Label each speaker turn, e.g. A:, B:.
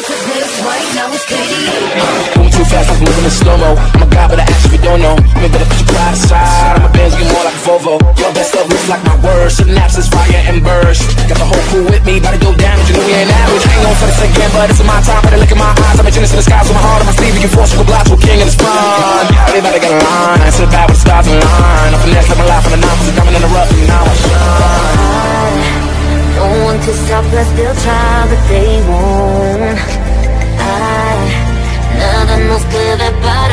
A: to this right now is KDA.
B: Moving too fast, like I'm moving in slow-mo. I'm a guy, but I ask if you don't know. Me better put your pride aside. I'm a Benz, get more like a Volvo. Your best stuff looks like my words. Synapses, fire, and burst. Got the whole crew with me, about to go down. You know we ain't average. I ain't gon' say the same again, but it's in my time. Better look in my eyes. I'm a genius in the skies with my heart on my sleeve. You can force, you can block to a king in the spawn. Everybody got a line. Sit back with the stars in line. I'm finesse, let my life on the nine. Cause I'm coming in the rough, and now I shine.
A: No one to stop us, they'll try, but they won't. Nada nos puede parar.